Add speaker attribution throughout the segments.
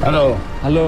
Speaker 1: الو.
Speaker 2: الو.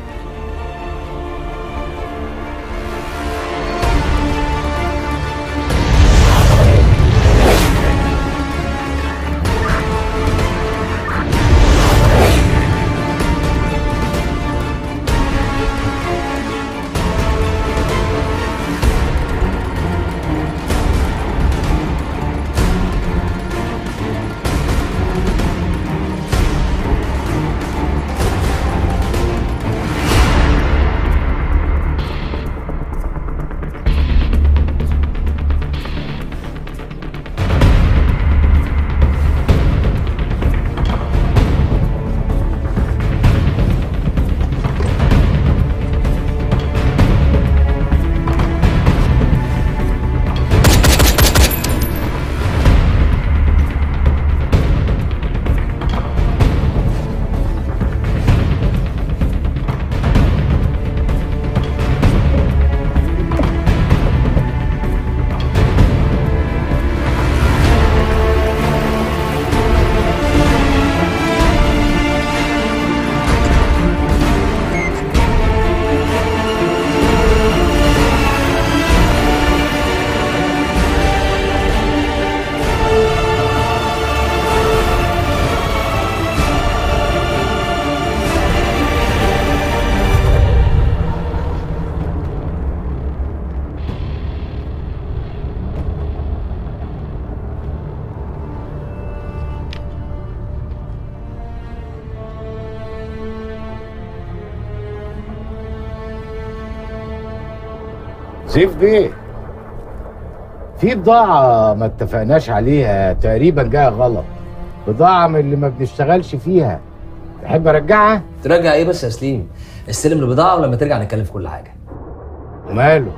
Speaker 1: سيف بيه، في بضاعة ما اتفقناش عليها تقريبا جاية غلط، بضاعة من اللي ما بنشتغلش فيها. تحب ارجعها؟
Speaker 3: ترجع ايه بس يا سليم؟ استلم البضاعة ولما ترجع نتكلم في كل حاجة.
Speaker 1: وماله؟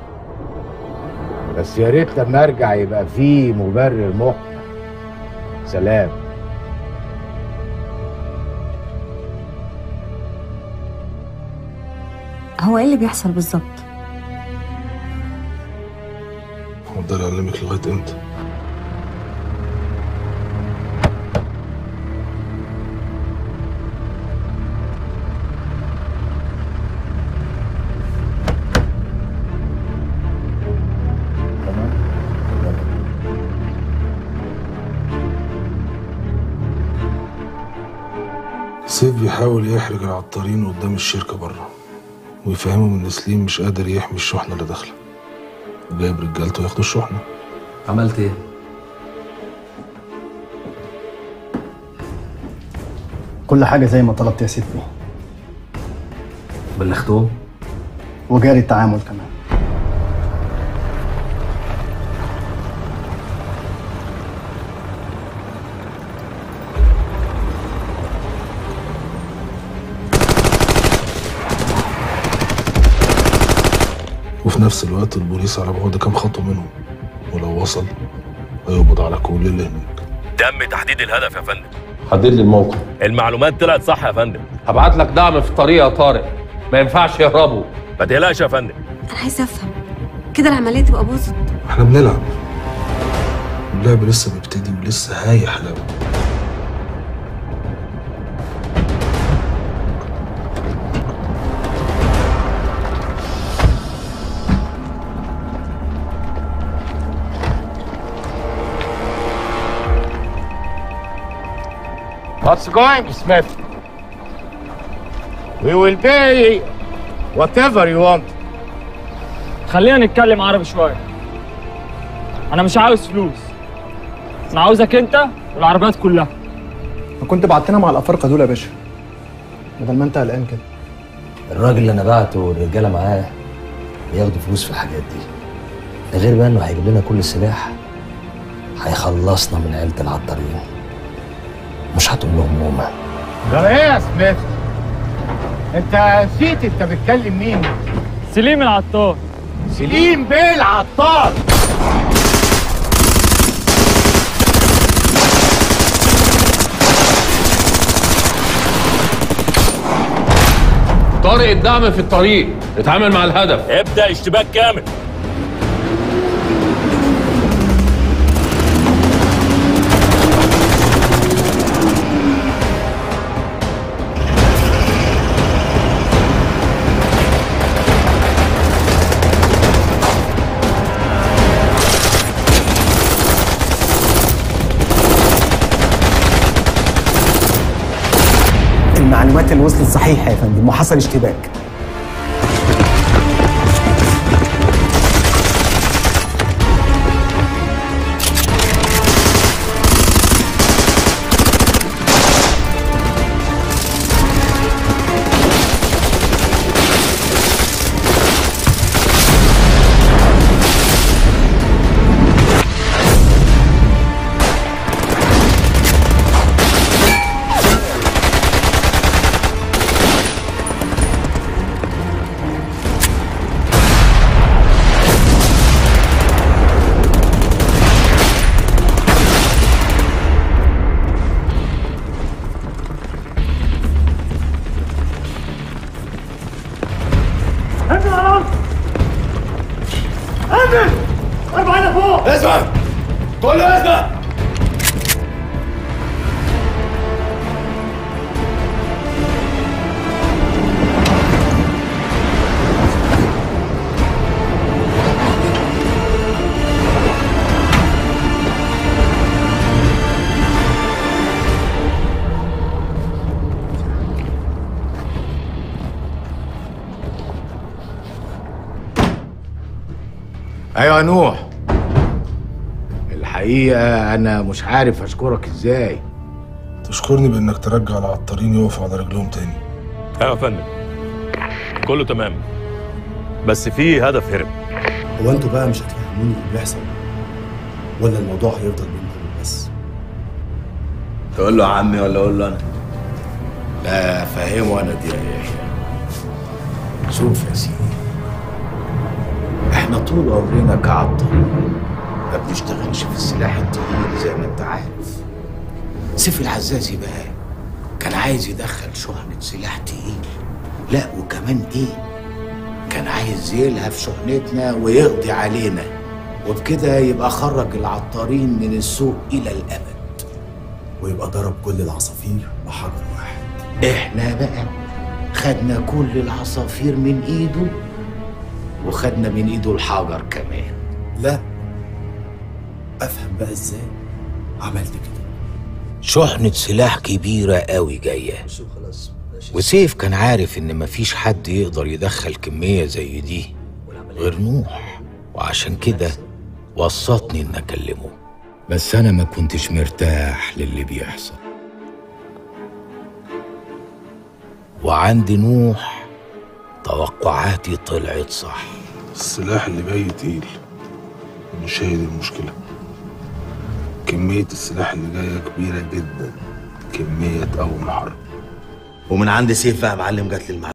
Speaker 1: بس يا ريت لما ارجع يبقى في مبرر مقنع. سلام.
Speaker 4: هو ايه اللي بيحصل بالظبط؟
Speaker 5: هفضل اعلمك لغايه امتى؟ سيف بيحاول يحرج العطارين قدام الشركه بره ويفهمهم ان سليم مش قادر يحمي الشحنه اللي داخله، جايب رجالته ياخدوا الشحنه.
Speaker 3: عملت ايه؟
Speaker 6: كل حاجة زي ما طلبت يا سيدي،
Speaker 3: بلغتهم؟
Speaker 6: وجاري التعامل كمان.
Speaker 5: وفي نفس الوقت البوليس على بعد كام خطوه منهم، ولو وصل هيقبض على كل اللي هناك.
Speaker 7: تم تحديد الهدف يا فندم.
Speaker 8: حدد لي الموقع.
Speaker 7: المعلومات طلعت صح يا فندم.
Speaker 8: هبعت لك دعم في الطريق يا طارق، ما ينفعش يهربوا.
Speaker 7: ما تقلقش يا فندم.
Speaker 4: انا عايزه افهم كده العمليه تبقى باظت.
Speaker 5: احنا بنلعب، اللعب لسه بيبتدي ولسه هيحلو.
Speaker 1: What's going, Smith? We will pay whatever you want.
Speaker 2: خلينا نتكلم عربي شويه. انا مش عاوز فلوس، انا عاوزك انت والعربيات كلها.
Speaker 6: ما كنت بعتنا مع الافارقه دول يا باشا، بدل ما انت قلقان كده.
Speaker 3: الراجل اللي انا بعته والرجاله معاه بياخدوا فلوس في الحاجات دي، ده غير بقى انه هيجيب لنا كل السلاح، هيخلصنا من عيله العطارين. مش هتقول لهم مومه.
Speaker 1: ده ايه يا سميث؟ انت نسيت انت بتكلم مين؟
Speaker 2: سليم العطار.
Speaker 1: سليم بيه العطار.
Speaker 8: طارق الدعم في الطريق، اتعامل مع الهدف.
Speaker 7: ابدأ اشتباك كامل.
Speaker 9: المعلومات اللي وصلت صحيحه يا فندم وحصل اشتباك.
Speaker 1: اسمع كله اسمع. ايوه يا نوح، الحقيقة أنا مش عارف أشكرك إزاي.
Speaker 5: تشكرني بإنك ترجع العطارين يقفوا على رجلهم تاني.
Speaker 7: ايوه يا فندم، كله تمام، بس في هدف هرب.
Speaker 10: هو انتوا بقى مش هتفهموني اللي بيحصل ولا الموضوع هيفضل بينكم بس؟
Speaker 1: تقول له عمي ولا أقول له أنا؟ لا فهمه أنا دي يا يحيى. شوف يا سيدي، إحنا طول عمرنا كعطارين ما بنشتغلش في السلاح التقيل زي ما انت عارف. سيف العزازي بقى كان عايز يدخل شحنة سلاح تقيل، لا وكمان ايه، كان عايز يلهف شحنتنا ويقضي علينا، وبكده يبقى خرج العطارين من السوق الى الابد،
Speaker 10: ويبقى ضرب كل العصافير بحجر واحد.
Speaker 1: احنا بقى خدنا كل العصافير من ايده وخدنا من ايده الحجر كمان.
Speaker 10: لا افهم بقى ازاي عملت كده.
Speaker 1: شحنة سلاح كبيرة قوي جاية، وسيف كان عارف ان مفيش حد يقدر يدخل كمية زي دي غير نوح، وعشان كده وصتني ان اكلمه. بس انا ما كنتش مرتاح للي بيحصل، وعند نوح توقعاتي طلعت صح.
Speaker 5: السلاح اللي جاي تقيل، مش هي دي المشكلة. كمية السلاح اللي جاية كبيرة جدا، كمية تقوم حرب.
Speaker 11: ومن عند سيف بقى يا معلم جات لي المعلومة.